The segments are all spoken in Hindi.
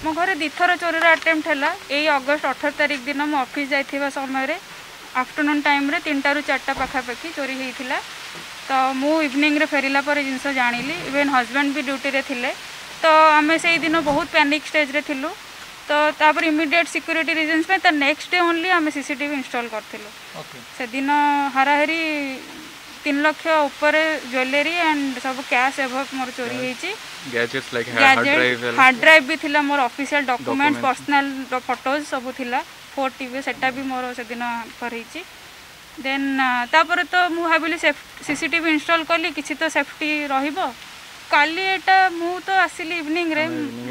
मो घर दिथर चोरी अटेम्प्ट है यही अगस्ट 18 तारिख दिन मो ऑफिस जाइथिबा समय आफ्टरनून टाइम रे 3 टा 4 टा पाखापाखि चोरी होता। तो मु इवनिंग रे फेरिला पर जिनस जानिली इवेन हजबैंड भी ड्यूटी रे थिले। तो आमे से दिन बहुत पैनिक स्टेज रे थिलु। तो तापर इमीडिएट सिक्योरिटी रीजन्स पे नेक्स्ट डे ओनली आमे सीसीटीवी इंस्टॉल करथिलु। से दिन हाराहारी 3 लाख ऊपर ज्वेलरी एंड सब कैश एभव मोर चोरी होईची। गैजेट्स लाइक हार्ड ड्राइव भी थिला मोर ऑफिशियल डॉक्यूमेंट्स पर्सनल फोटोज सब थिला 4 टीवी सेटा भी मोर से दिन पर होईची। देन तापर तो मु भाविली सीसीटीवी इंस्टॉल कली किसी तो सेफ्टी रहिबो। काली एटा मु तो आसिली इवनिंग रे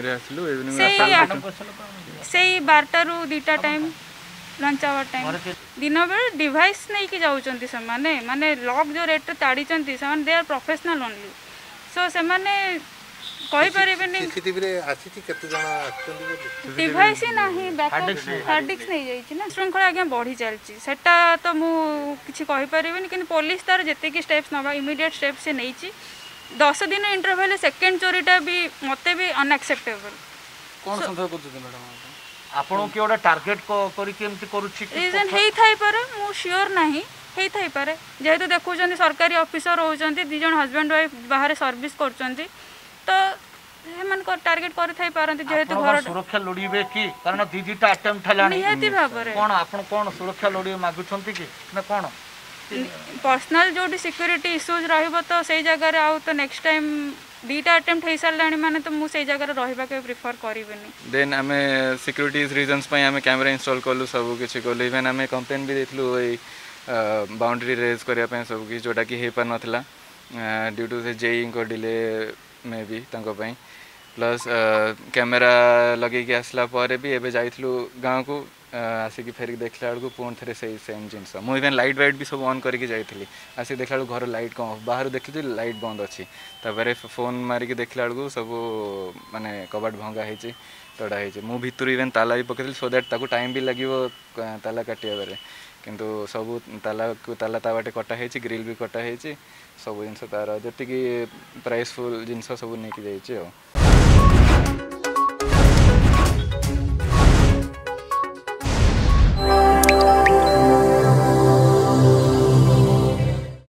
से 12 रु 2 टाइम लंच आवर टाइम दिन बेले डिवाइस नहीं कि जाउचंती से माने लॉक जो रेट ताड़ी चंती से they are professional only. So से माने कहि परिबेनी सीसीटीवी रे आसी केते जण आछंती बोली डिवाइस ही नाही बैकअप हार्ड डिस्क नहीं जाइछि ना श्रृंखला आगे बढ़ी चलछि सेटा तो मु किछि कहि परिबेनी कि पुलिस तार जते की स्टेप्स नबा इमीडिएट स्टेप से नैछि। 10 दिन इंटरवल सेकंड चोरीटा भी मते भी अनएक्सेप्टेबल। कोन संदेह करछथि मैडम आपन के ओडा टारगेट करी केमति करूछि रीजन हेई थाई पर मु श्योर नाही हेई थाई पर जेहेतु देखुचंती सरकारी ऑफिसर होचंती 2 जण हस्बैंड वाइफ बाहर सर्विस करचंती तो हेमन को टारगेट करि थाई पारंती जेहेतु घर सुरक्षा लोडीबे की कारण दीदीटा अटेम्प्ट हलानी निहाती भाबरे कोन आपन कोन सुरक्षा लोडी मागुछंती की ना कोन पर्सनल जो सिक्योरिटी इश्यूज रहिबो तो सही जगह रे आउ तो नेक्स्ट टाइम 2टा अटेम्प्ट हे सारलाणी माने तो मु सही जगह रे रहिबा के प्रिफर करिबेनी। देन आमे सिक्योरिटीज रीजंस पय आमे कैमरा इंस्टॉल करलु सब किछि करलु इवन आमे कंप्लेन भी देथलु ए बाउंड्री रेज करिया पय सब कि जोटा कि हे पर नथला ड्यू टू से जेई को डिले मे बी तांको पय प्लस कैमेरा लगे के आसला पर भी एबे जाइथलु गांव को आसिक फेरिक देखला बेलू पुणी थे से सेम जिनस मुझे इवेन लाइट वाइट भी सब ऑन करके जाइली आसिक देखला बेलू घर लाइट कम बाहर देखी लाइट बंद अच्छी तापर फोन मारिक देखला बेलू सब माने कबाट भंगा होती तड़ा हो मु भितर इवेन ताला भी पकड़ी सो दैट ताको टाइम भी लगे ताला काटिया बेले किंतु सब ताला को ताला ता बाटे कटा होती ग्रिल भी कटा होती सब जिन तार जी प्राइसफुल जिनस सब नहीं जाइए।